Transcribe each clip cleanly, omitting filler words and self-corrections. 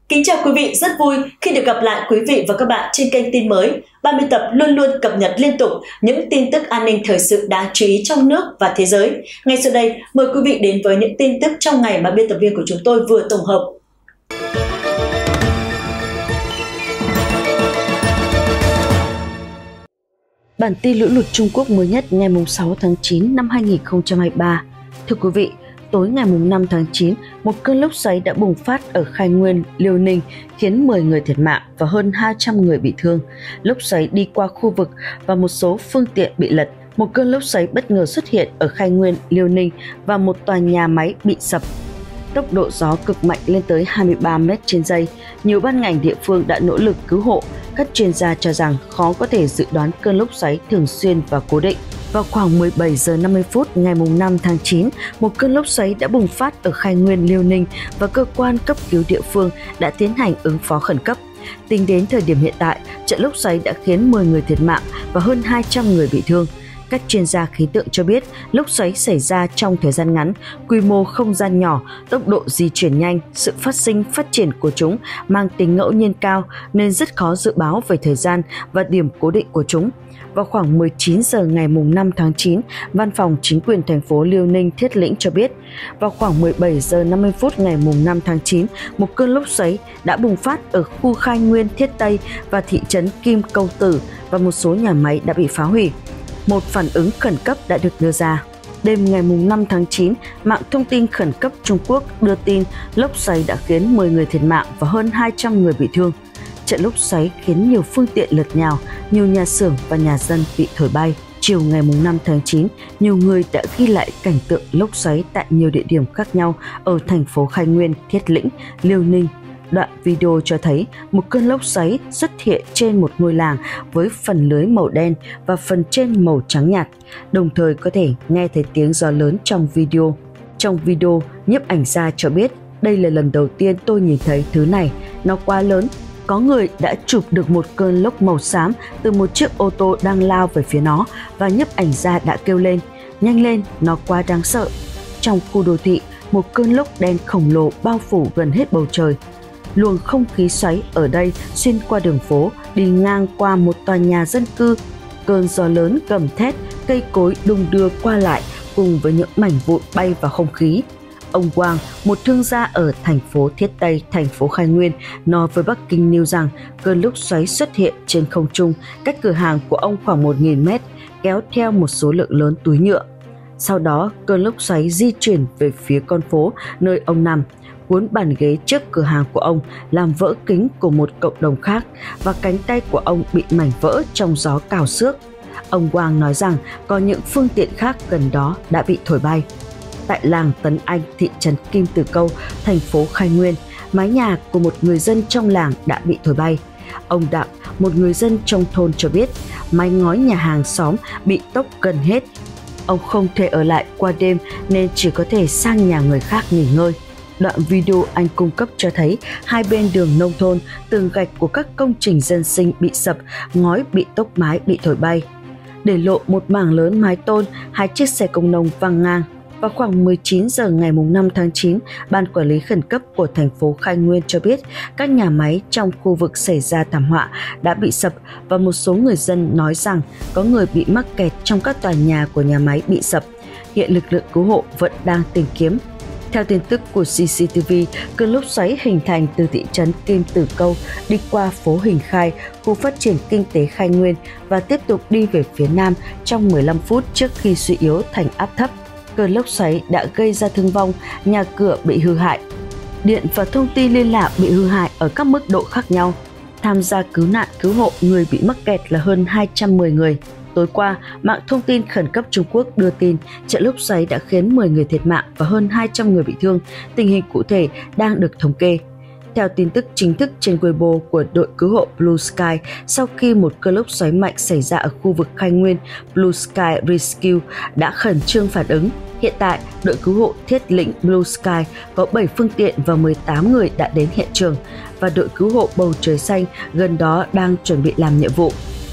Kính chào quý vị, rất vui khi được gặp lại quý vị và các bạn trên kênh tin mới. Ban biên tập luôn luôn cập nhật liên tục những tin tức an ninh thời sự đáng chú ý trong nước và thế giới. Ngay sau đây, mời quý vị đến với những tin tức trong ngày mà biên tập viên của chúng tôi vừa tổng hợp. Bản tin lũ lụt Trung Quốc mới nhất ngày 6 tháng 9 năm 2023. Thưa quý vị, tối ngày 5 tháng 9, một cơn lốc xoáy đã bùng phát ở Khai Nguyên, Liêu Ninh khiến 10 người thiệt mạng và hơn 200 người bị thương. Lốc xoáy đi qua khu vực và một số phương tiện bị lật. Một cơn lốc xoáy bất ngờ xuất hiện ở Khai Nguyên, Liêu Ninh và một tòa nhà máy bị sập. Tốc độ gió cực mạnh lên tới 23 m/giây. Nhiều ban ngành địa phương đã nỗ lực cứu hộ. Các chuyên gia cho rằng khó có thể dự đoán cơn lốc xoáy thường xuyên và cố định. Vào khoảng 17 giờ 50 phút ngày 5 tháng 9, một cơn lốc xoáy đã bùng phát ở Khai Nguyên, Liêu Ninh và cơ quan cấp cứu địa phương đã tiến hành ứng phó khẩn cấp. Tính đến thời điểm hiện tại, trận lốc xoáy đã khiến 10 người thiệt mạng và hơn 200 người bị thương. Các chuyên gia khí tượng cho biết, lốc xoáy xảy ra trong thời gian ngắn, quy mô không gian nhỏ, tốc độ di chuyển nhanh, sự phát triển của chúng mang tính ngẫu nhiên cao nên rất khó dự báo về thời gian và điểm cố định của chúng. Vào khoảng 19 giờ ngày 5 tháng 9, Văn phòng Chính quyền thành phố Liêu Ninh Thiết Lĩnh cho biết, vào khoảng 17 giờ 50 phút ngày 5 tháng 9, một cơn lốc xoáy đã bùng phát ở khu Khai Nguyên, Thiết Tây và thị trấn Kim Câu Tử và một số nhà máy đã bị phá hủy. Một phản ứng khẩn cấp đã được đưa ra. Đêm ngày 5 tháng 9, mạng thông tin khẩn cấp Trung Quốc đưa tin lốc xoáy đã khiến 10 người thiệt mạng và hơn 200 người bị thương. Trận lốc xoáy khiến nhiều phương tiện lật nhào, nhiều nhà xưởng và nhà dân bị thổi bay. Chiều ngày 5 tháng 9, nhiều người đã ghi lại cảnh tượng lốc xoáy tại nhiều địa điểm khác nhau ở thành phố Khai Nguyên, Thiết Lĩnh, Liêu Ninh. Đoạn video cho thấy một cơn lốc xoáy xuất hiện trên một ngôi làng với phần lưới màu đen và phần trên màu trắng nhạt, đồng thời có thể nghe thấy tiếng gió lớn trong video. Trong video, nhiếp ảnh gia cho biết, đây là lần đầu tiên tôi nhìn thấy thứ này, nó quá lớn. Có người đã chụp được một cơn lốc màu xám từ một chiếc ô tô đang lao về phía nó và nhiếp ảnh gia đã kêu lên, nhanh lên, nó quá đáng sợ. Trong khu đô thị, một cơn lốc đen khổng lồ bao phủ gần hết bầu trời. Luồng không khí xoáy ở đây xuyên qua đường phố, đi ngang qua một tòa nhà dân cư. Cơn gió lớn gầm thét, cây cối đung đưa qua lại cùng với những mảnh vụn bay vào không khí. Ông Wang, một thương gia ở thành phố Thiết Tây, thành phố Khai Nguyên, nói với Bắc Kinh News rằng cơn lốc xoáy xuất hiện trên không trung cách cửa hàng của ông khoảng 1.000 mét, kéo theo một số lượng lớn túi nhựa. Sau đó, cơn lốc xoáy di chuyển về phía con phố nơi ông nằm, cuốn bàn ghế trước cửa hàng của ông, làm vỡ kính của một cộng đồng khác và cánh tay của ông bị mảnh vỡ trong gió cào xước. Ông Wang nói rằng có những phương tiện khác gần đó đã bị thổi bay. Tại làng Tấn Anh, thị trấn Kim Từ Câu, thành phố Khai Nguyên, mái nhà của một người dân trong làng đã bị thổi bay. Ông Đặng, một người dân trong thôn cho biết, mái ngói nhà hàng xóm bị tốc gần hết. Ông không thể ở lại qua đêm nên chỉ có thể sang nhà người khác nghỉ ngơi. Đoạn video anh cung cấp cho thấy hai bên đường nông thôn, tường gạch của các công trình dân sinh bị sập, ngói bị tốc mái bị thổi bay, để lộ một mảng lớn mái tôn, hai chiếc xe công nông văng ngang. Vào khoảng 19 giờ ngày 5 tháng 9, Ban Quản lý Khẩn cấp của thành phố Khai Nguyên cho biết các nhà máy trong khu vực xảy ra thảm họa đã bị sập và một số người dân nói rằng có người bị mắc kẹt trong các tòa nhà của nhà máy bị sập. Hiện lực lượng cứu hộ vẫn đang tìm kiếm. Theo tin tức của CCTV, cơn lốc xoáy hình thành từ thị trấn Kim Từ Câu đi qua phố Hình Khai, khu phát triển kinh tế Khai Nguyên và tiếp tục đi về phía nam trong 15 phút trước khi suy yếu thành áp thấp. Cơn lốc xoáy đã gây ra thương vong, nhà cửa bị hư hại, điện và thông tin liên lạc bị hư hại ở các mức độ khác nhau. Tham gia cứu nạn cứu hộ người bị mắc kẹt là hơn 210 người. Tối qua, mạng thông tin khẩn cấp Trung Quốc đưa tin trận lốc xoáy đã khiến 10 người thiệt mạng và hơn 200 người bị thương. Tình hình cụ thể đang được thống kê. Theo tin tức chính thức trên Weibo của đội cứu hộ Blue Sky, sau khi một cơn lốc xoáy mạnh xảy ra ở khu vực Khai Nguyên, Blue Sky Rescue đã khẩn trương phản ứng. Hiện tại, đội cứu hộ Thiết Lĩnh Blue Sky có 7 phương tiện và 18 người đã đến hiện trường và đội cứu hộ Bầu Trời Xanh gần đó đang chuẩn bị làm nhiệm vụ.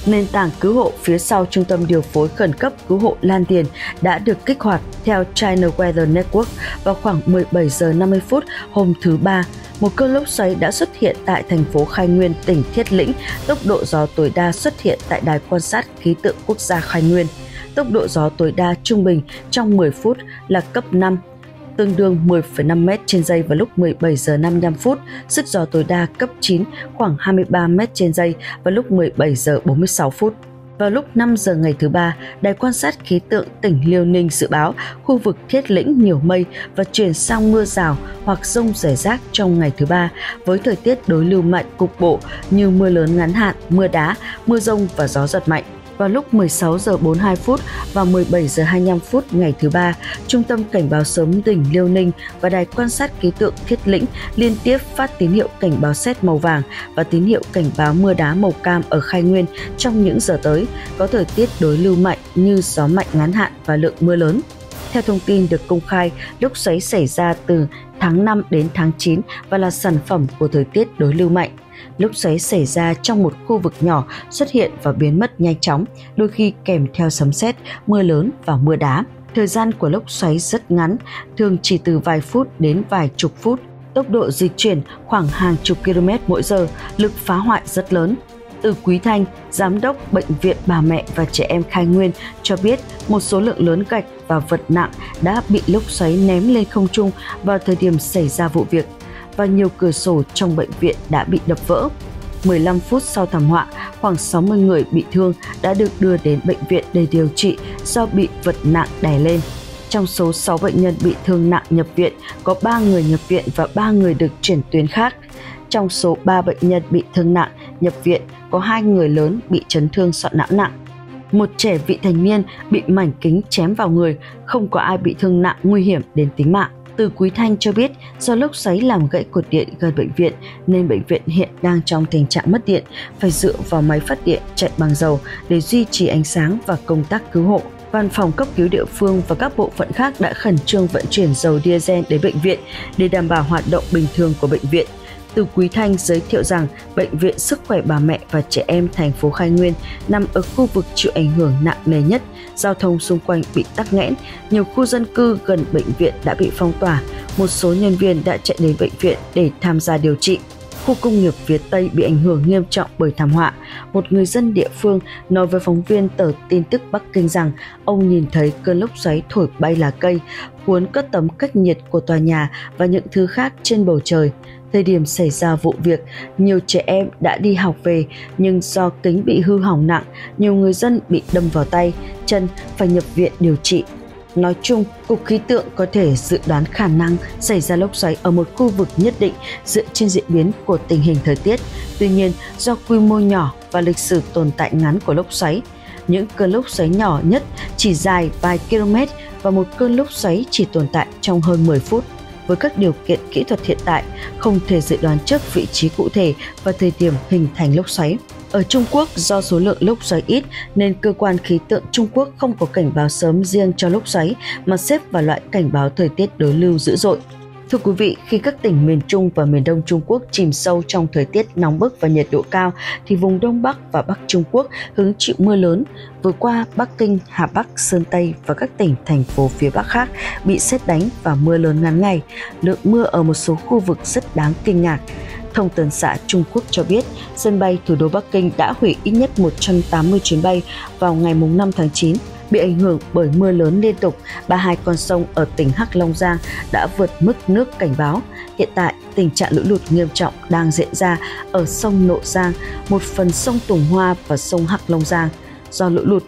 Nền tảng cứu hộ phía sau Trung tâm điều phối khẩn cấp cứu hộ Lan Điền đã được kích hoạt theo China Weather Network vào khoảng 17 giờ 50 phút hôm thứ Ba. Một cơn lốc xoáy đã xuất hiện tại thành phố Khai Nguyên, tỉnh Thiết Lĩnh. Tốc độ gió tối đa xuất hiện tại Đài quan sát khí tượng quốc gia Khai Nguyên. Tốc độ gió tối đa trung bình trong 10 phút là cấp 5, tương đương 10,5 m trên giây vào lúc 17 giờ 55 phút, sức gió tối đa cấp 9 khoảng 23 m trên giây vào lúc 17 giờ 46 phút. Vào lúc 5 giờ ngày thứ Ba, Đài quan sát khí tượng tỉnh Liêu Ninh dự báo khu vực Thiết Lĩnh nhiều mây và chuyển sang mưa rào hoặc dông rải rác trong ngày thứ Ba, với thời tiết đối lưu mạnh cục bộ như mưa lớn ngắn hạn, mưa đá, mưa dông và gió giật mạnh. Vào lúc 16 giờ 42 phút và 17 giờ 25 phút ngày thứ Ba, Trung tâm Cảnh báo sớm tỉnh Liêu Ninh và Đài quan sát khí tượng Thiết Lĩnh liên tiếp phát tín hiệu cảnh báo sét màu vàng và tín hiệu cảnh báo mưa đá màu cam ở Khai Nguyên trong những giờ tới, có thời tiết đối lưu mạnh như gió mạnh ngắn hạn và lượng mưa lớn. Theo thông tin được công khai, lốc xoáy xảy ra từ tháng 5 đến tháng 9 và là sản phẩm của thời tiết đối lưu mạnh. Lốc xoáy xảy ra trong một khu vực nhỏ, xuất hiện và biến mất nhanh chóng, đôi khi kèm theo sấm sét, mưa lớn và mưa đá. Thời gian của lốc xoáy rất ngắn, thường chỉ từ vài phút đến vài chục phút. Tốc độ di chuyển khoảng hàng chục km mỗi giờ, lực phá hoại rất lớn. Từ Quý Thanh, Giám đốc Bệnh viện Bà Mẹ và Trẻ Em Khai Nguyên cho biết một số lượng lớn gạch và vật nặng đã bị lốc xoáy ném lên không trung vào thời điểm xảy ra vụ việc, và nhiều cửa sổ trong bệnh viện đã bị đập vỡ. 15 phút sau thảm họa, khoảng 60 người bị thương đã được đưa đến bệnh viện để điều trị do bị vật nặng đè lên. Trong số 6 bệnh nhân bị thương nặng nhập viện, có 3 người nhập viện và 3 người được chuyển tuyến khác. Trong số 3 bệnh nhân bị thương nặng nhập viện, có 2 người lớn bị chấn thương sọ não nặng. Một trẻ vị thành niên bị mảnh kính chém vào người, không có ai bị thương nặng nguy hiểm đến tính mạng. Từ Quý Thanh cho biết do lốc xoáy làm gãy cột điện gần bệnh viện nên bệnh viện hiện đang trong tình trạng mất điện, phải dựa vào máy phát điện chạy bằng dầu để duy trì ánh sáng và công tác cứu hộ. Văn phòng cấp cứu địa phương và các bộ phận khác đã khẩn trương vận chuyển dầu diesel đến bệnh viện để đảm bảo hoạt động bình thường của bệnh viện. Từ Quý Thanh giới thiệu rằng Bệnh viện Sức khỏe Bà Mẹ và Trẻ Em thành phố Khai Nguyên nằm ở khu vực chịu ảnh hưởng nặng nề nhất, giao thông xung quanh bị tắc nghẽn, nhiều khu dân cư gần bệnh viện đã bị phong tỏa, một số nhân viên đã chạy đến bệnh viện để tham gia điều trị. Khu công nghiệp phía Tây bị ảnh hưởng nghiêm trọng bởi thảm họa. Một người dân địa phương nói với phóng viên tờ tin tức Bắc Kinh rằng ông nhìn thấy cơn lốc xoáy thổi bay lá cây, cuốn các tấm cách nhiệt của tòa nhà và những thứ khác trên bầu trời. Thời điểm xảy ra vụ việc, nhiều trẻ em đã đi học về nhưng do kính bị hư hỏng nặng, nhiều người dân bị đâm vào tay, chân, phải nhập viện điều trị. Nói chung, Cục Khí tượng có thể dự đoán khả năng xảy ra lốc xoáy ở một khu vực nhất định dựa trên diễn biến của tình hình thời tiết. Tuy nhiên, do quy mô nhỏ và lịch sử tồn tại ngắn của lốc xoáy, những cơn lốc xoáy nhỏ nhất chỉ dài vài km và một cơn lốc xoáy chỉ tồn tại trong hơn 10 phút. Với các điều kiện kỹ thuật hiện tại, không thể dự đoán trước vị trí cụ thể và thời điểm hình thành lốc xoáy. Ở Trung Quốc, do số lượng lốc xoáy ít nên cơ quan khí tượng Trung Quốc không có cảnh báo sớm riêng cho lốc xoáy mà xếp vào loại cảnh báo thời tiết đối lưu dữ dội. Thưa quý vị, khi các tỉnh miền Trung và miền Đông Trung Quốc chìm sâu trong thời tiết nóng bức và nhiệt độ cao, thì vùng Đông Bắc và Bắc Trung Quốc hứng chịu mưa lớn. Vừa qua, Bắc Kinh, Hà Bắc, Sơn Tây và các tỉnh, thành phố phía Bắc khác bị sét đánh và mưa lớn ngắn ngày. Lượng mưa ở một số khu vực rất đáng kinh ngạc. Thông tấn xã Trung Quốc cho biết, sân bay thủ đô Bắc Kinh đã hủy ít nhất 180 chuyến bay vào ngày 5 tháng 9. Bị ảnh hưởng bởi mưa lớn liên tục, 32 con sông ở tỉnh Hắc Long Giang đã vượt mức nước cảnh báo. Hiện tại, tình trạng lũ lụt nghiêm trọng đang diễn ra ở sông Nộ Giang, một phần sông Tùng Hoa và sông Hắc Long Giang. Do lũ lụt,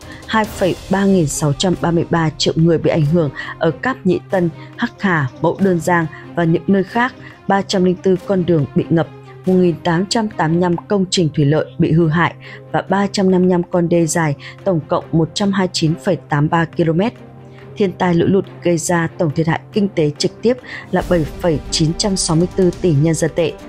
2,3633 triệu người bị ảnh hưởng ở Cáp Nhĩ Tân, Hắc Hà, Mẫu Đơn Giang và những nơi khác, 304 con đường bị ngập, 1.885 công trình thủy lợi bị hư hại và 355 con đê dài, tổng cộng 129,83 km. Thiên tai lũ lụt gây ra tổng thiệt hại kinh tế trực tiếp là 7,964 tỷ nhân dân tệ.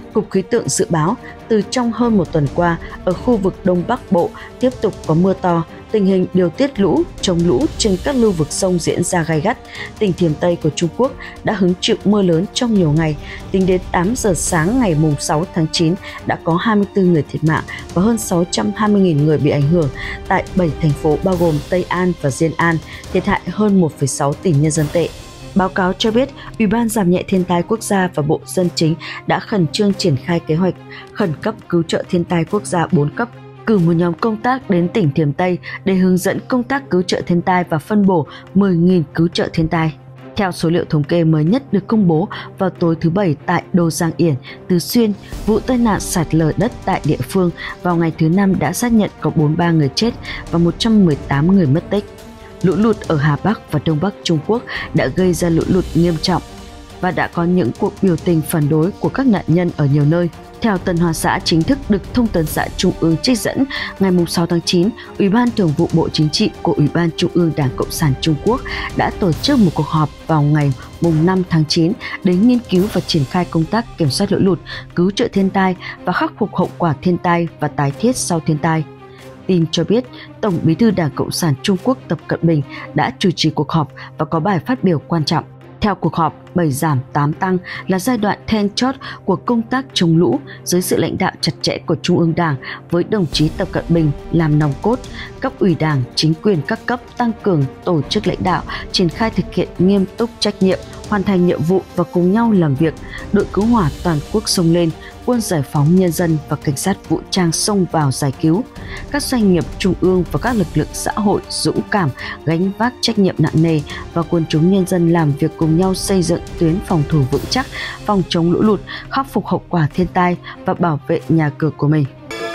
Cục Khí tượng dự báo từ trong hơn một tuần qua, ở khu vực Đông Bắc Bộ tiếp tục có mưa to, tình hình điều tiết lũ, chống lũ trên các lưu vực sông diễn ra gay gắt. Tỉnh Thiểm Tây của Trung Quốc đã hứng chịu mưa lớn trong nhiều ngày. Tính đến 8 giờ sáng ngày 6 tháng 9 đã có 24 người thiệt mạng và hơn 620.000 người bị ảnh hưởng tại 7 thành phố bao gồm Tây An và Diên An, thiệt hại hơn 1,6 tỷ nhân dân tệ. Báo cáo cho biết, Ủy ban giảm nhẹ thiên tai quốc gia và Bộ Dân chính đã khẩn trương triển khai kế hoạch khẩn cấp cứu trợ thiên tai quốc gia 4 cấp, cử một nhóm công tác đến tỉnh Thiểm Tây để hướng dẫn công tác cứu trợ thiên tai và phân bổ 10.000 cứu trợ thiên tai. Theo số liệu thống kê mới nhất được công bố vào tối thứ Bảy tại Đô Giang Yển, Tứ Xuyên, vụ tai nạn sạt lở đất tại địa phương vào ngày thứ Năm đã xác nhận có 43 người chết và 118 người mất tích. Lũ lụt ở Hà Bắc và Đông Bắc Trung Quốc đã gây ra lũ lụt nghiêm trọng và đã có những cuộc biểu tình phản đối của các nạn nhân ở nhiều nơi. Theo Tân Hoa Xã chính thức được Thông tấn xã Trung ương trích dẫn, ngày 6 tháng 9, Ủy ban Thường vụ Bộ Chính trị của Ủy ban Trung ương Đảng Cộng sản Trung Quốc đã tổ chức một cuộc họp vào ngày 5 tháng 9 để nghiên cứu và triển khai công tác kiểm soát lũ lụt, cứu trợ thiên tai và khắc phục hậu quả thiên tai và tái thiết sau thiên tai. Tin cho biết, Tổng Bí thư Đảng Cộng sản Trung Quốc Tập Cận Bình đã chủ trì cuộc họp và có bài phát biểu quan trọng. Theo cuộc họp, 7 giảm 8 tăng là giai đoạn then chốt của công tác chống lũ dưới sự lãnh đạo chặt chẽ của Trung ương Đảng với đồng chí Tập Cận Bình làm nòng cốt. Cấp ủy Đảng, chính quyền các cấp tăng cường tổ chức lãnh đạo, triển khai thực hiện nghiêm túc trách nhiệm, hoàn thành nhiệm vụ và cùng nhau làm việc. Đội cứu hỏa toàn quốc xông lên, quân giải phóng nhân dân và cảnh sát vũ trang xông vào giải cứu. Các doanh nghiệp trung ương và các lực lượng xã hội dũng cảm gánh vác trách nhiệm nặng nề và quần chúng nhân dân làm việc cùng nhau xây dựng tuyến phòng thủ vững chắc, phòng chống lũ lụt, khắc phục hậu quả thiên tai và bảo vệ nhà cửa của mình.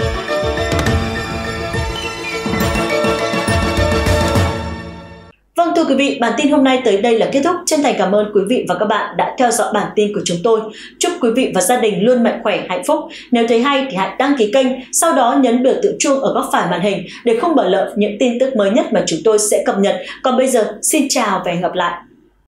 Vâng, thưa quý vị, bản tin hôm nay tới đây là kết thúc. Chân thành cảm ơn quý vị và các bạn đã theo dõi bản tin của chúng tôi. Chúc quý vị và gia đình luôn mạnh khỏe, hạnh phúc. Nếu thấy hay thì hãy đăng ký kênh, sau đó nhấn biểu tượng chuông ở góc phải màn hình để không bỏ lỡ những tin tức mới nhất mà chúng tôi sẽ cập nhật. Còn bây giờ, xin chào và hẹn gặp lại.